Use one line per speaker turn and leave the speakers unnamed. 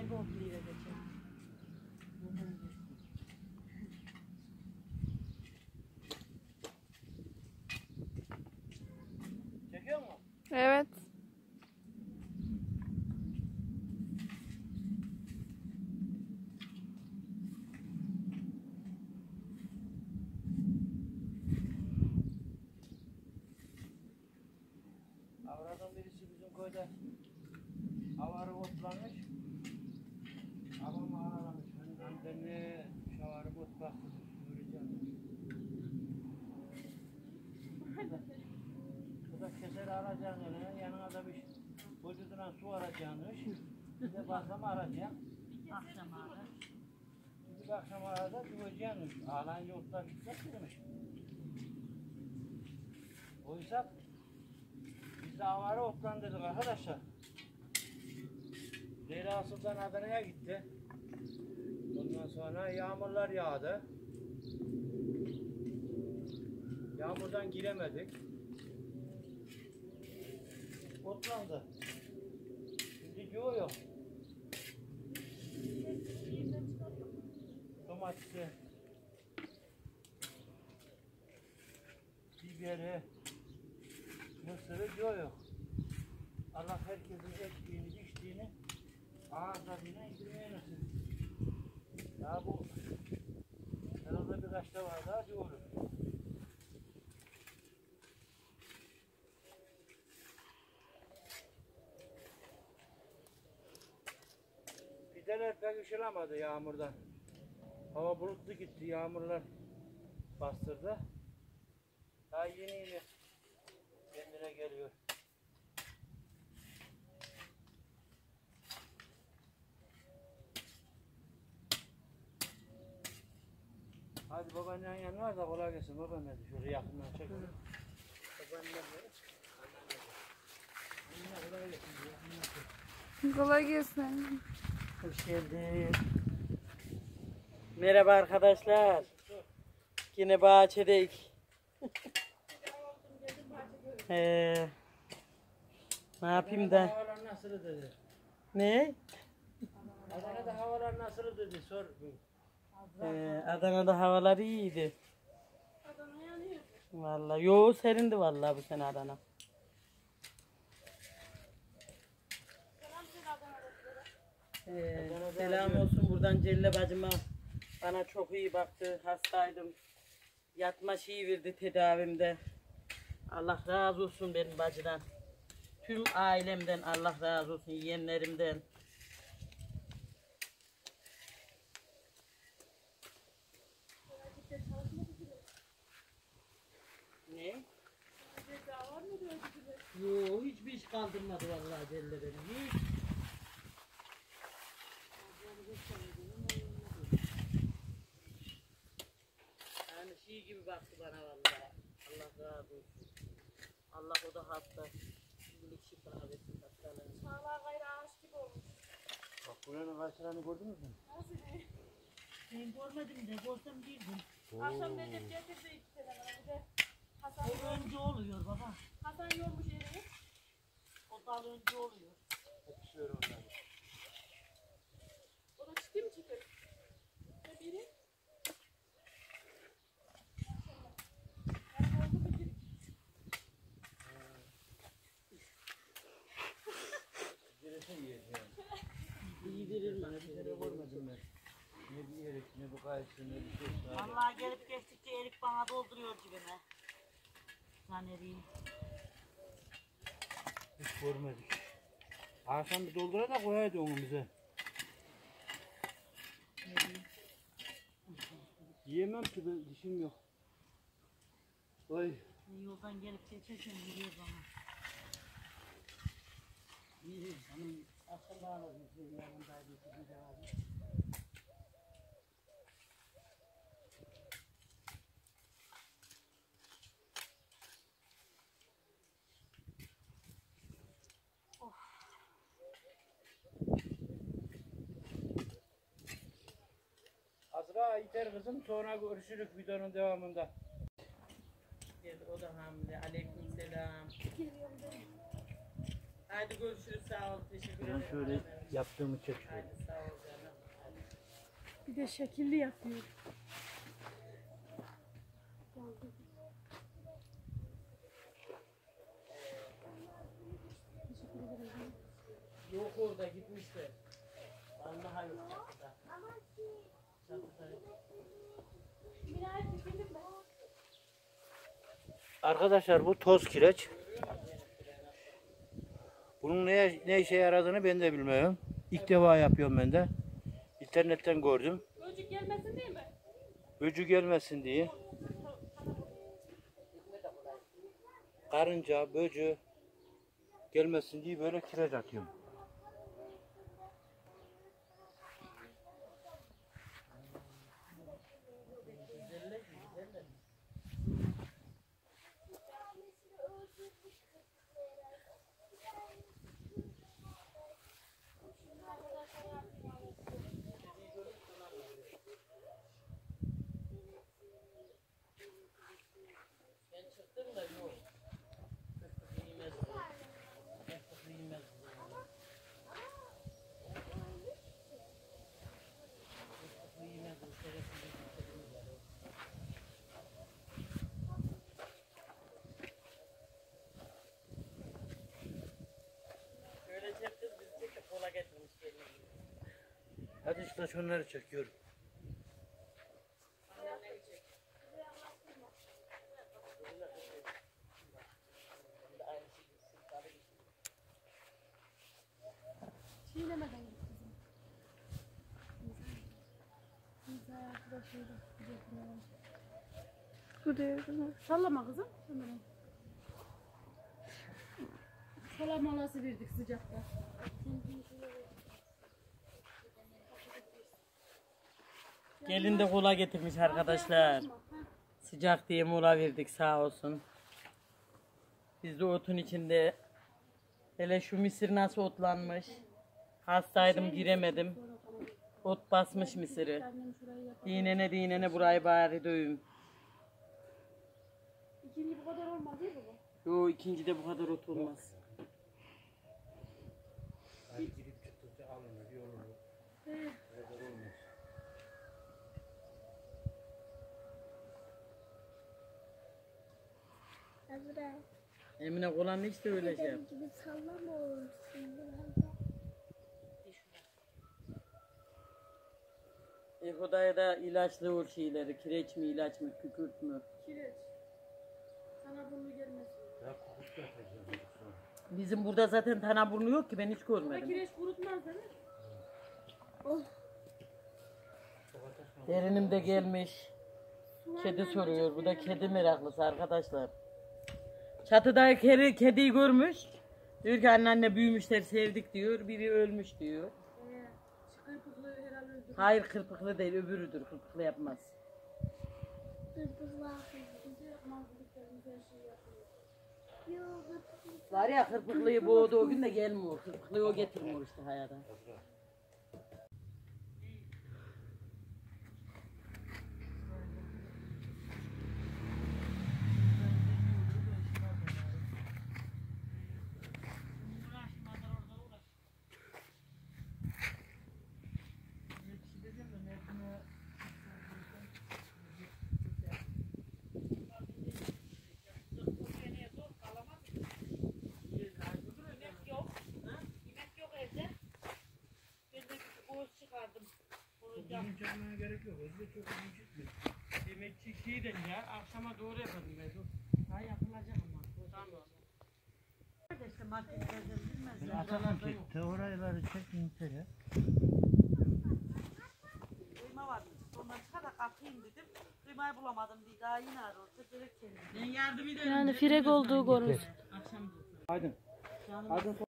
sahibi oldu diye geçen.
Çekiyor mu?
Evet.
Avradan birisi bizim köyde avarı otlamış. Babam ağlamış. Annemle şavarı ot baktı. Göreceğim. Bu da keseri alacağını, yanına da bir vücuduna su arayacağını, bir de balgam arayacağım.
Akşam ağrı.
Bir akşam arada güveceğiniz. Ağlayınca otlar gitmek demiş. Oysa biz de avara otlandırdık arkadaşlar. Leyla Asıl'dan Adana'ya gitti. Ondan sonra yağmurlar yağdı. Yağmurdan giremedik. Otlandı. Şimdi yok. Domatesi, biberi, mısırı yok. Allah herkesin ektiğini, biçtiğini ağızlarına indirmeye nasip. Daha bu herhalde birkaç da var daha olur. Pideler pek ışılamadı yağmurdan. Hava bulutlu gitti, yağmurlar bastırdı. Daha yeni kendine geliyor. Hadi babaannenin yanına var da kolay gelsin babaanne. Şöyle yakından çek.
Kolay gelsin.
Hoş geldin. Merhaba arkadaşlar. Yine bahçedeyiz. Ne yapayım da?
Havalar nasıl dedi?
Ne?
Adana'da havalar nasıl dedi sor.
Adana'da havalar iyiydi. Vallahi yo serindi vallahi bu sene Adana. Selam olsun buradan Celle bacıma. Bana çok iyi baktı. Hastaydım. Yatma şeyi verdi tedavimde. Allah razı olsun benim bacıdan. Tüm ailemden Allah razı olsun. Yeğenlerimden. Ne? Yok hiçbir iş kaldırmadı vallahi Celle benim. Hiç. Yani şey gibi baktı bana vallahi. Allah razı olsun. Allah o da hasta. Şimdilik şifa versin hastalarına.
Çağlar gayrı ağaç gibi olmuş.
Bak buranın karşılarını gördünüz mü?
Nasıl ne?
Ben görmedim de görsem bildim.
Akşam Recep getirdi 2 tane bana. Bir de Hasan
O önce oluyor baba.
Hasan yormuş elini.
O dal önce oluyor.
Hepsi öyle onlar.
O da ciddi mi çıkıyor? Ne biri? Yani oldu mu girik?
Birisi yiyeceğim.
İyidirir mi?
Bir kere görmedim ben. Ne bir erik, ne bir kayısı, ne bir şey.
Vallahi gelip geçtikçe erik bana dolduruyor cibime. Zaneriyi.
Hiç görmedik. Akşam bir doldura da koyaydı onu bize. Yiyemem ki ben, dişim yok. Oy.
Yoldan gelip geçerken biliyor bana. İyi, hanım akşam bağladım. Yanındaydı, sizin cevabı.
Azra yeter kızım, sonra görüşürüz videonun devamında.
Geldi o da hamile. Aleykümselam. Haydi görüşürüz. Sağ ol. Teşekkür ederim.
Şöyle Yaptığımı çek şöyle.
Hadi sağ ol canım.
Bir de şekilli yapıyor.
Yok orada gitmişler. Vallahi yok çatıda. Çatıda yok.
Arkadaşlar bu toz kireç. Bunun ne işe yaradığını ben de bilmiyorum. İlk defa yapıyorum ben de. İnternetten gördüm.
Çocuk gelmesin değil mi?
Böcü gelmesin diye. Karınca, böcü gelmesin diye böyle kireç atıyorum.
Ben çıktım da yok. Kısık yemez bu. Kısık yemez bu. Kısık yemez bu. Şerefsiz bir kedimiz var o. Şöyle çektim, biz çekip kola getirmiş kendini.
Hadi işte şunları çekiyorum.
Çiğnemeden git kızım. Biz arkadaşıyla bu devrini. Sallama kızım. Hemen. Salam molası verdik sıcakta.
Gelin de kola getirmiş arkadaşlar. Sıcak diye mola verdik sağ olsun. Biz de otun içinde. Hele şu mısır nasıl otlanmış. Hastaydım giremedim. Ot basmış mısırı. Dinene burayı bari dövüm.
İkinci bu kadar olmaz değil mi bu?
Yo ikincide bu kadar ot olmaz.
Hadi girip çıktıkça alınır, yorulur. Öyle olmaz.
Azra,
Emine kolanı işte öyle şey yap.
benim gibi sallama olursun biraz da.
Ehodaya da ilaçlı ol şeyleri. Kireç mi ilaç mı kükürt mü?
Kireç. Sana bunu gelmesin.
Ya kokut yapacağım sonra.
Bizim burada zaten tanaburnu yok ki ben hiç
Ama
görmedim.
kireç kurutmaz değil mi?
Derinim de gelmiş. Kedi soruyor. Bu da kedi meraklısı arkadaşlar. Çatıda kediyi görmüş. Diyor ki anneanne büyümüşler sevdik diyor. Biri ölmüş diyor.
Kırpıklı herhalde öldü.
Hayır kırpıklı değil öbürüdür. Kırpıklı yapmaz.
Dırpızlar.
Bize yapmazlıklarımız her şeyi yapıyor.
Yok, dırpızlar.
Var ya kırpıklıyı boğdu o gün de gelmiyor. Kırpıklıyı o getirmiyor işte hayata.
Bugün çekmeye gerek yok. Özde çok uzun çıkmıyor.
Demek ki şeyden ya akşama doğru yapadım ben. Ha yapılacak ama. Tamam. İşte marketlerden bilmez.
Atalan çekti. Orayları çekince ya.
Kıyma vardı. Ondan çıkar da kalkayım dedim. Kıymayı bulamadım diye daha yine arıyorsa gerek kendine.
Ben yardım ederim.
Yani firek olduğu görür.
Akşam.
Aydın. Aydın.